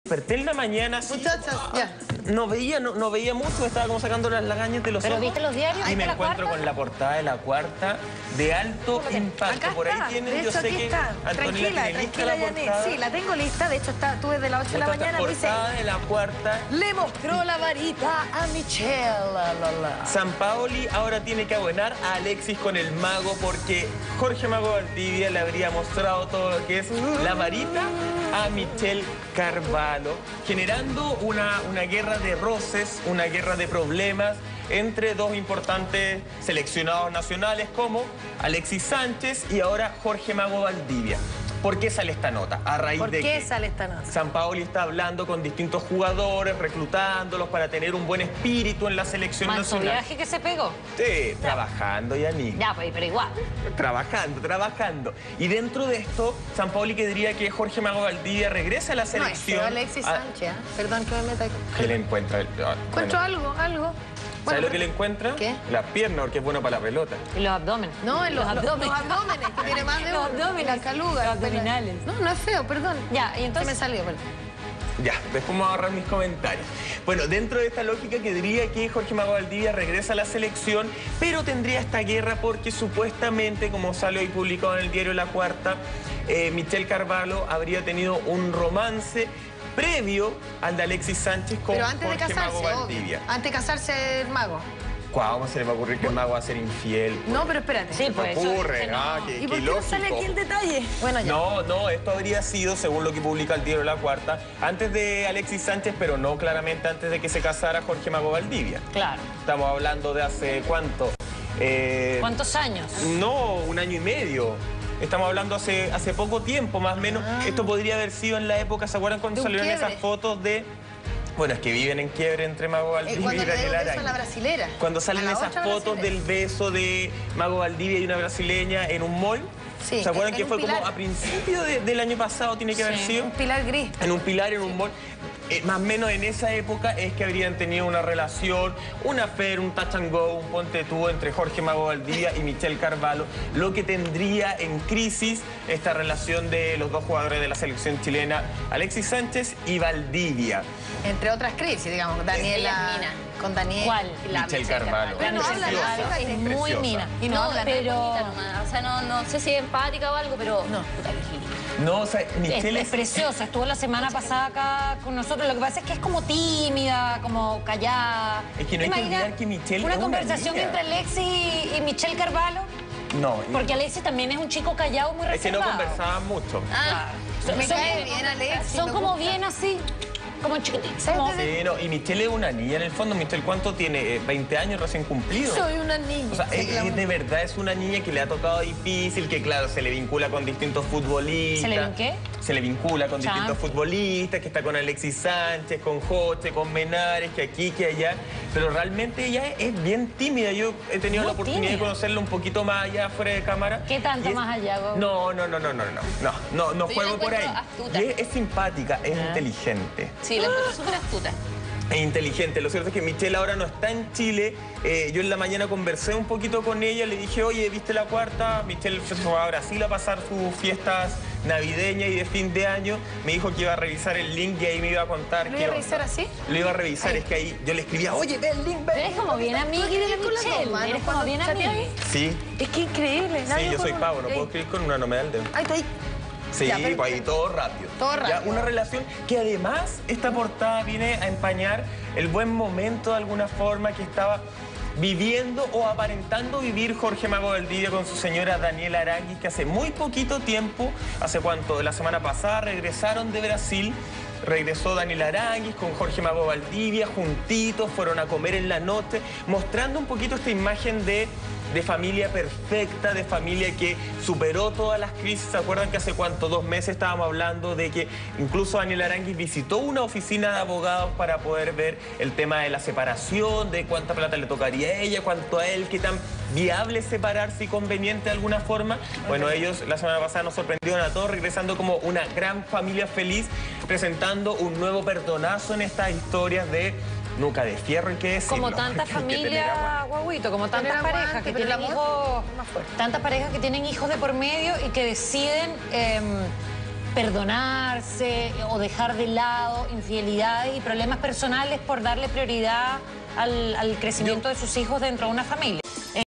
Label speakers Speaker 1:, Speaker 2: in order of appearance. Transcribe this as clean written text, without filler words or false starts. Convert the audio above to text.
Speaker 1: Desperté en la mañana, sí,
Speaker 2: Muchachas, ya.
Speaker 1: no veía mucho, estaba como sacando las lagañas de los ojos.
Speaker 3: ¿Pero viste los diarios?
Speaker 1: Y me
Speaker 3: ¿Viste la
Speaker 1: encuentro
Speaker 3: cuarta?
Speaker 1: con la portada de La Cuarta de alto impacto.
Speaker 2: Acá
Speaker 1: Por ahí
Speaker 2: está,
Speaker 1: tienen,
Speaker 2: de
Speaker 1: yo
Speaker 2: hecho
Speaker 1: sé
Speaker 2: aquí
Speaker 1: que
Speaker 2: está.
Speaker 1: Antonella tiene lista la
Speaker 2: Janet.
Speaker 1: portada.
Speaker 2: Sí, la tengo lista, de hecho tú desde las 8 de la mañana me dice...
Speaker 1: portada de La Cuarta.
Speaker 2: Le mostró la varita a Michelle.
Speaker 1: Sampaoli ahora tiene que abonar a Alexis con el mago porque Jorge Mago Valdivia le habría mostrado todo lo que es la varita a Michelle Carvalho, generando una guerra de roces, una guerra de problemas entre dos importantes seleccionados nacionales como Alexis Sánchez y ahora Jorge Mago Valdivia. ¿Por qué sale esta nota? A raíz
Speaker 2: ¿Por
Speaker 1: de
Speaker 2: qué
Speaker 1: que
Speaker 2: sale esta nota?
Speaker 1: Sampaoli está hablando con distintos jugadores, reclutándolos para tener un buen espíritu en la selección
Speaker 3: ¿Manso
Speaker 1: nacional.
Speaker 3: viaje que se pegó?
Speaker 1: Sí, trabajando, Yanni.
Speaker 3: Ya, pues, pero igual.
Speaker 1: Trabajando. Y dentro de esto, Sampaoli querría que Jorge Mago Valdivia regrese a la selección.
Speaker 2: No, Alexis Sánchez, Perdón que me meta...
Speaker 1: ¿Qué le encuentra?
Speaker 2: Encuentro algo.
Speaker 1: ¿Sabes lo que le encuentra?
Speaker 2: ¿Qué?
Speaker 1: Las piernas, porque es bueno para la pelota.
Speaker 3: Y los abdómenes.
Speaker 2: No, en los abdómenes, que tiene más de
Speaker 3: Los
Speaker 2: uno.
Speaker 3: abdómenes.
Speaker 2: La caluga.
Speaker 3: Los abdominales.
Speaker 2: No es feo, perdón.
Speaker 3: Ya, y entonces...
Speaker 2: Se me salió, perdón.
Speaker 1: Ya, después vamos a ahorrar mis comentarios. Bueno, dentro de esta lógica que diría que Jorge Mago Valdivia regresa a la selección, pero tendría esta guerra porque supuestamente, como sale hoy publicado en el diario La Cuarta, Michelle Carvalho habría tenido un romance previo al de Alexis Sánchez con
Speaker 2: Pero antes de
Speaker 1: Jorge Mago
Speaker 2: casarse,
Speaker 1: Valdivia.
Speaker 2: obvio. Antes de casarse el mago.
Speaker 1: ¿Cómo se le va a ocurrir que el mago va a ser infiel?
Speaker 2: No, pero espérate.
Speaker 3: Sí, pues eso
Speaker 1: ocurre,
Speaker 3: dice, no.
Speaker 1: qué
Speaker 2: ¿Y por qué no sale
Speaker 1: ilógico.
Speaker 2: aquí el detalle? Bueno, ya.
Speaker 1: No, esto habría sido, según lo que publica el diario La Cuarta, antes de Alexis Sánchez, pero no claramente antes de que se casara Jorge Mago Valdivia.
Speaker 3: Claro.
Speaker 1: Estamos hablando de hace, ¿cuánto?
Speaker 3: ¿Cuántos años?
Speaker 1: No, 1 año y medio. Estamos hablando hace poco tiempo, más o menos. Esto podría haber sido en la época, ¿se acuerdan cuando
Speaker 2: De un
Speaker 1: salieron
Speaker 2: quiebre.
Speaker 1: esas fotos de... Bueno, es que viven en quiebre entre Mago Valdivia
Speaker 2: Cuando
Speaker 1: y
Speaker 2: le dio
Speaker 1: Daniel
Speaker 2: un beso a
Speaker 1: Arana.
Speaker 2: la brasilera.
Speaker 1: Cuando salen
Speaker 2: A la
Speaker 1: esas
Speaker 2: otra
Speaker 1: fotos
Speaker 2: brasilera.
Speaker 1: del beso de Mago Valdivia y una brasileña en un mall.
Speaker 2: Sí,
Speaker 1: ¿Se acuerdan
Speaker 2: en
Speaker 1: que
Speaker 2: un
Speaker 1: fue
Speaker 2: pilar.
Speaker 1: como a principio del año pasado tiene que haber
Speaker 3: Sí.
Speaker 1: sido?
Speaker 2: Un pilar gris.
Speaker 1: En un pilar, en un mall. Más o menos en esa época es que habrían tenido una relación, un affair, un touch and go, un ponte tú entre Jorge Mago Valdivia y Michelle Carvalho, lo que tendría en crisis esta relación de los dos jugadores de la selección chilena, Alexis Sánchez y Valdivia.
Speaker 2: Entre otras crisis, digamos. Daniela.
Speaker 3: Ella es mina.
Speaker 2: Con Daniel.
Speaker 3: ¿Cuál?
Speaker 1: Michelle Carvalho.
Speaker 2: Pero no habla
Speaker 1: Preciosa.
Speaker 2: nada,
Speaker 3: Es
Speaker 2: es
Speaker 3: muy
Speaker 1: preciosa.
Speaker 3: mina.
Speaker 2: Y no habla
Speaker 3: pero...
Speaker 4: bonita nomás. O sea, no sé si es empática o algo, pero...
Speaker 2: No.
Speaker 4: Puta Virginia.
Speaker 1: No, o sea, Michelle
Speaker 3: Es preciosa, estuvo la semana pasada acá con nosotros. Lo que pasa es que es como tímida, como callada.
Speaker 1: Es que no hay que
Speaker 3: Imagina
Speaker 1: olvidar que Michelle
Speaker 3: una
Speaker 1: es una
Speaker 3: conversación
Speaker 1: niña.
Speaker 3: entre Alexis y Michelle Carvalho.
Speaker 1: No,
Speaker 3: Porque Alexis también es un chico callado, muy
Speaker 1: es que no
Speaker 3: reservado.
Speaker 1: conversaban mucho.
Speaker 4: Ah,
Speaker 2: Me cae bien, Alexis.
Speaker 3: Son
Speaker 2: me
Speaker 3: como
Speaker 2: gusta.
Speaker 3: bien así, como chiquititos.
Speaker 2: ¿Sabes
Speaker 3: como-
Speaker 2: de-
Speaker 1: Sí, no, y Michelle es una niña en el fondo. Michelle, ¿cuánto tiene? 20 años recién cumplidos.
Speaker 2: Soy una niña.
Speaker 1: O sea,
Speaker 2: Sí, claro.
Speaker 1: de verdad es una niña que le ha tocado difícil, que claro, se le vincula con distintos futbolistas.
Speaker 3: ¿Se le vin qué?
Speaker 1: Se le vincula con
Speaker 3: Ya.
Speaker 1: distintos futbolistas, que está con Alexis Sánchez, con Joche, con Menares, que aquí, que allá. Pero realmente ella es bien tímida. Yo he tenido
Speaker 3: Muy
Speaker 1: la oportunidad de
Speaker 3: tímida.
Speaker 1: conocerla un poquito más allá, fuera de cámara.
Speaker 3: ¿Qué tanto
Speaker 1: Y es-
Speaker 3: más allá, Gogo?
Speaker 1: No
Speaker 4: la
Speaker 1: juego por ahí.
Speaker 4: encuentro astuta.
Speaker 1: Y es simpática, es inteligente.
Speaker 4: sí, la encuentro súper astuta.
Speaker 1: Es inteligente. Lo cierto es que Michelle ahora no está en Chile. Yo en la mañana conversé un poquito con ella. Le dije, oye, ¿viste La Cuarta? Michelle se fue a Brasil a pasar sus fiestas navideñas y de fin de año. Me dijo que iba a revisar el link y ahí me iba a contar.
Speaker 2: ¿Lo
Speaker 1: qué
Speaker 2: iba a
Speaker 1: onda.
Speaker 2: revisar así?
Speaker 1: Lo iba a revisar.
Speaker 2: Ahí.
Speaker 1: Es que ahí yo le escribía, oye, ve el link, ve.
Speaker 3: Eres como bien amiga de la
Speaker 2: con las dos
Speaker 3: Michelle.
Speaker 2: manos
Speaker 3: Eres como
Speaker 2: cuando
Speaker 3: bien
Speaker 2: chateas.
Speaker 3: amiga.
Speaker 1: Sí,
Speaker 2: Es que increíble.
Speaker 1: sí,
Speaker 2: nadie
Speaker 1: yo
Speaker 2: con
Speaker 1: soy
Speaker 2: un-
Speaker 1: pavo. No
Speaker 2: Ey.
Speaker 1: puedo escribir con una, no me da el dedo.
Speaker 2: Ahí está ahí.
Speaker 1: Sí,
Speaker 2: Ya, pero-
Speaker 1: pues ahí todo rápido.
Speaker 2: Todo
Speaker 1: Ya,
Speaker 2: rápido.
Speaker 1: una relación que además esta portada viene a empañar el buen momento de alguna forma que estaba viviendo o aparentando vivir Jorge Mago Valdivia con su señora Daniela Aranguis, que hace muy poquito tiempo, ¿hace cuánto? La semana pasada regresaron de Brasil. Regresó Daniela Aranguis con Jorge Mago Valdivia, juntitos, fueron a comer en la noche, mostrando un poquito esta imagen de familia perfecta, de familia que superó todas las crisis. ¿Se acuerdan que hace cuánto? 2 meses estábamos hablando de que incluso Daniela Aranguis visitó una oficina de abogados para poder ver el tema de la separación, de cuánta plata le tocaría a ella, cuánto a él, qué tan viable es separarse y conveniente de alguna forma? Bueno, ellos la semana pasada nos sorprendieron a todos regresando como una gran familia feliz, presentando un nuevo perdonazo en estas historias de nuca de fierro, hay que decirlo.
Speaker 3: Como tantas
Speaker 1: Hay que tener
Speaker 3: familias,
Speaker 1: aguante.
Speaker 3: guaguito, como tantas
Speaker 2: Tener
Speaker 3: parejas
Speaker 2: aguante,
Speaker 3: que
Speaker 2: pero el
Speaker 3: tienen
Speaker 2: amor
Speaker 3: hijos,
Speaker 2: más fuerte.
Speaker 3: tantas parejas que tienen hijos de por medio y que deciden perdonarse o dejar de lado infidelidades y problemas personales por darle prioridad al crecimiento de sus hijos dentro de una familia.